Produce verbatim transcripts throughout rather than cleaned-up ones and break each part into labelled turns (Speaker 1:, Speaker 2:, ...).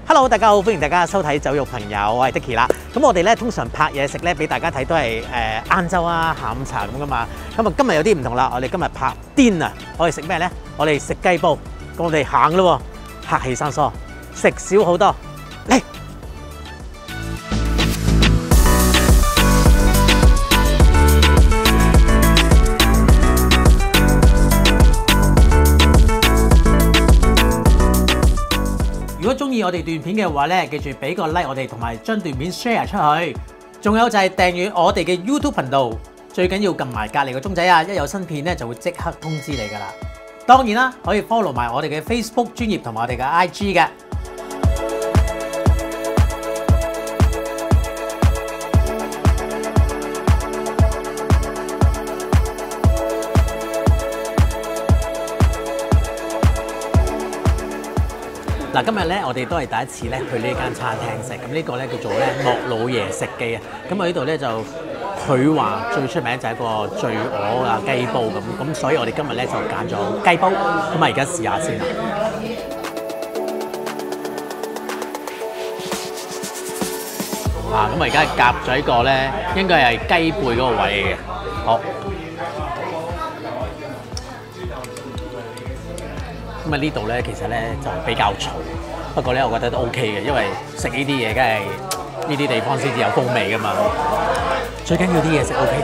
Speaker 1: Hello， 大家好，歡迎大家收睇酒肉朋友，我係 Dicky 啦。咁我哋咧通常拍嘢食咧，俾大家睇都係誒晏晝啊、下午茶咁噶嘛。咁啊今日有啲唔同啦，我哋今日拍癲啊！我哋食咩咧？我哋食雞煲。咁我哋行咯喎，客氣生疏，食少好多，嚟！如果中意我哋段片嘅話咧，記住俾個 like 我哋，同埋將段片 share 出去。仲有就係訂閱我哋嘅 YouTube 頻道，最緊要撳埋隔離個鐘仔啊！一有新片咧就會即刻通知你噶啦。當然啦，可以 follow 埋我哋嘅 Facebook 專頁同埋我哋嘅 I G 嘅。嗱，今日咧我哋都係第一次咧去呢間餐廳食，咁呢個咧叫做咧莫老爺食記啊。咁啊呢度咧就佢話最出名就係一個醉鵝啊雞煲咁，咁所以我哋今日咧就揀咗雞煲，咁啊而家試下先啦。啊，咁啊而家夾咗一個咧，應該係雞背嗰個位嚟嘅。好。咁啊呢度咧其實咧就比較嘈，不過咧我覺得都 OK 嘅，因為食呢啲嘢梗係呢啲地方先至有風味噶嘛。最緊要啲嘢食 OK。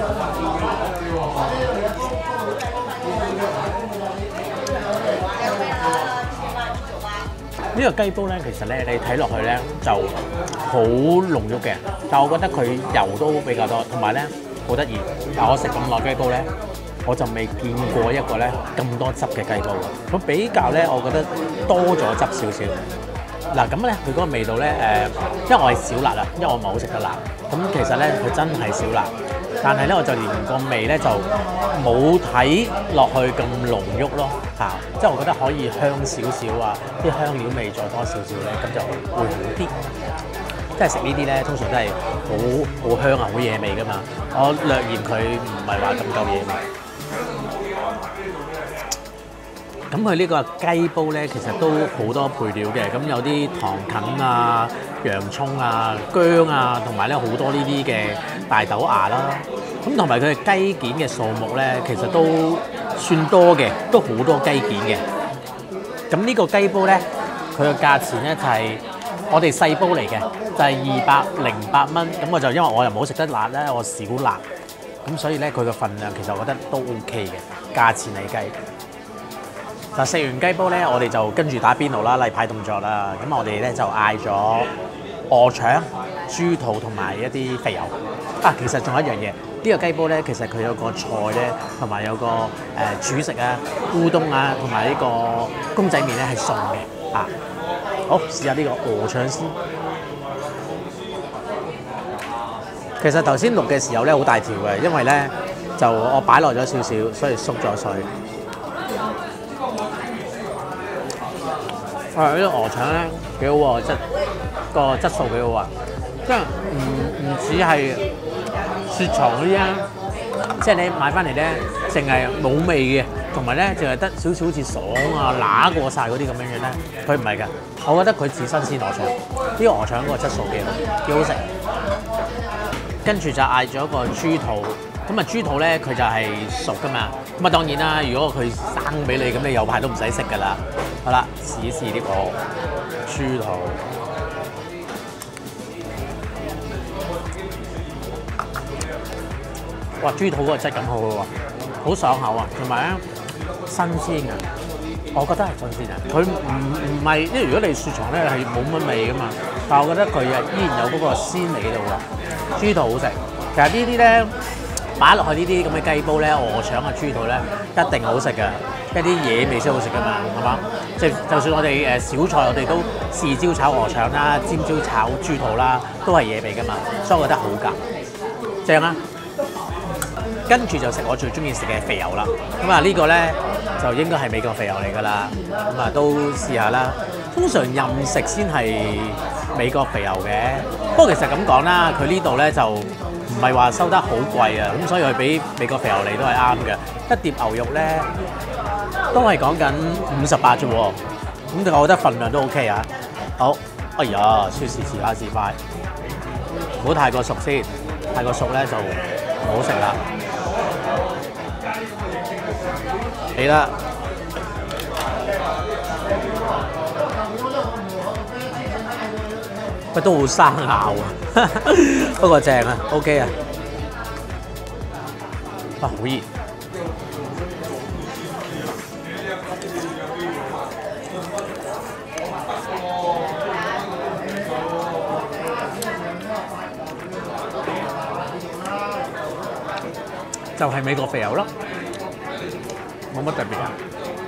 Speaker 1: 呢個雞煲咧其實咧你睇落去咧就好濃郁嘅，但係我覺得佢油都比較多，同埋咧好得意。但我食咁耐雞煲咧，我就未見過一個咧咁多汁嘅雞煲喎，咁比較咧，我覺得多咗汁少少。嗱咁咧，佢嗰個味道咧，誒，因為我係少辣啊，因為我唔係好食得辣。咁其實咧，佢真係少辣，但係咧，我就連個味咧就冇睇落去咁濃郁咯，嚇，即係我覺得可以香少少啊，啲香料味再多少少咧，咁就會好啲。即係食呢啲咧，通常都係好好香啊，好惹味噶嘛。我略嫌佢唔係話咁夠惹味。咁佢呢個雞煲咧，其實都好多配料嘅。咁有啲糖芹啊、洋葱啊、薑啊，同埋咧好多呢啲嘅大豆芽啦。咁同埋佢嘅雞件嘅數目咧，其實都算多嘅，都好多雞件嘅。咁呢個雞煲咧，佢嘅價錢咧就係我哋細煲嚟嘅，就係二百零八蚊。咁我就因為我又冇食得辣咧，我少辣，咁所以咧佢嘅份量其實我覺得都 OK 嘅，價錢嚟計。嗱，食完雞煲咧，我哋就跟住打邊爐啦，例牌動作啦。咁我哋咧就嗌咗鵝腸、豬肚同埋一啲肥牛。啊，其實仲有一樣嘢，呢個雞煲咧，其實佢有個菜咧，同埋有個誒主食啊、烏冬啊，同埋呢個公仔麵咧係送嘅。啊，好，試下呢個鵝腸先。其實頭先錄嘅時候咧好大條嘅，因為咧就我擺落咗少少，所以縮咗水。啊！呢個鵝腸咧幾好喎，質個質素幾好啊，即係唔唔似係雪藏嗰啲啊，即係你買翻嚟咧，淨係冇味嘅，同埋咧淨係得少少好似爽啊、揦過晒嗰啲咁樣樣咧，佢唔係㗎。我覺得佢似新鮮鵝腸，呢個鵝腸個質素幾好，幾好食。跟住就嗌咗個豬肚。咁啊豬肚咧佢就係熟噶嘛，咁啊當然啦，如果佢生俾你，咁你有排都唔使食噶啦。好啦，試一試呢個豬肚。哇，豬肚嗰個質感好好喎，好爽口啊，同埋咧新鮮嘅，我覺得係新鮮啊。佢唔唔係，因為如果你雪藏咧係冇乜味噶嘛，但係我覺得佢啊依然有嗰個鮮味喺度喎。豬肚好食，其實呢啲咧。擺落去呢啲咁嘅雞煲咧，鵝腸啊、豬肚咧，一定好食嘅，一啲野味先好食噶嘛，係嘛？即係就算我哋誒小菜，我哋都豉椒炒鵝腸啦、尖椒炒豬肚啦，都係野味噶嘛，所以我覺得好夾，正啊！跟住就食我最中意食嘅肥牛啦，咁啊呢個咧就應該係美國肥牛嚟㗎啦，咁啊都試下啦。通常任食先係美國肥牛嘅，不過其實咁講啦，佢呢度咧就唔係話收得好貴啊，咁所以佢俾美國肥牛嚟都係啱嘅。一碟牛肉咧都係講緊五十八啫喎，咁我覺得份量都 OK 啊。好， 哎呀，說時遲那時快，唔好太過熟先，太過熟咧就唔好食啦。嚟啦！不都好生咬啊，不過正啊 ，OK 啊，哇好熱！就係美國肥牛咯，冇乜特別啊！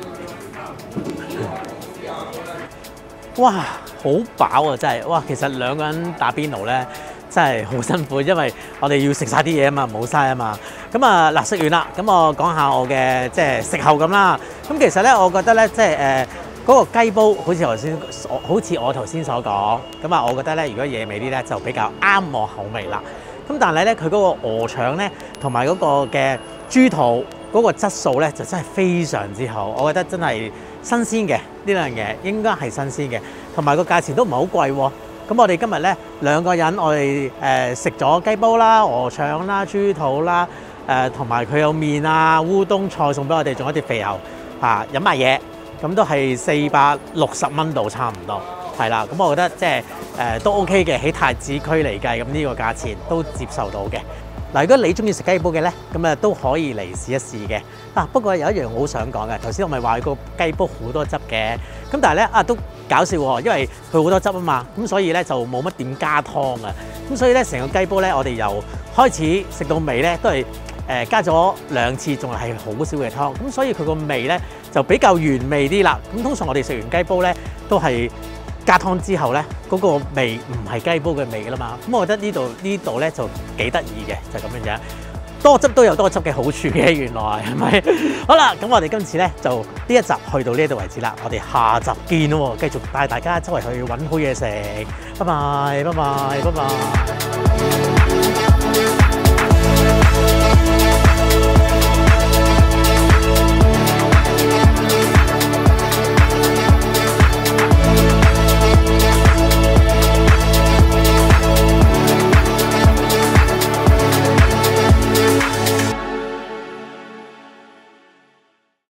Speaker 1: 哇，好飽啊！真係，哇！其實兩個人打邊爐咧，真係好辛苦，因為我哋要食晒啲嘢啊嘛，冇嘥啊嘛。咁啊嗱，食完啦，咁我講下我嘅即係食後感啦。咁其實咧，我覺得咧，即係誒嗰個雞煲，好似頭先，好似我頭先所講，咁啊，我覺得咧，如果野味啲咧，就比較啱我口味啦。咁但係咧，佢嗰個鵝腸咧，同埋嗰個嘅豬肚嗰個質素咧，就真係非常之好。我覺得真係新鮮嘅呢樣嘢，應該係新鮮嘅，同埋個價錢都唔係好貴喎。咁我哋今日咧兩個人，我哋誒食咗雞煲啦、鵝腸啦、豬肚啦，誒同埋佢有麵啊、烏冬菜送俾我哋，仲有一碟肥牛嚇，飲埋嘢，咁都係四百六十蚊度差唔多。係啦，咁我覺得即係誒都 OK 嘅，喺太子區嚟計，咁呢個價錢都接受到嘅。嗱，如果你中意食雞煲嘅咧，咁啊都可以嚟試一試嘅。啊，不過有一樣我好想講嘅，頭先我咪話個雞煲好多汁嘅，咁但係咧啊都搞笑喎，因為佢好多汁啊嘛，咁所以咧就冇乜點加湯啊，咁所以咧成個雞煲咧，我哋由開始食到尾咧都係誒加咗兩次，仲係好少嘅湯，咁所以佢個味咧就比較原味啲啦。咁通常我哋食完雞煲咧都係加湯之後咧，嗰個味唔係雞煲嘅味㗎啦嘛，咁我覺得呢度呢度咧就幾得意嘅，就咁樣樣。多汁都有多汁嘅好處嘅，原來係咪？好啦，咁我哋今次咧就呢一集去到呢度為止啦，我哋下集見咯，繼續帶大家周圍去揾好嘢食。拜拜，拜拜，拜拜。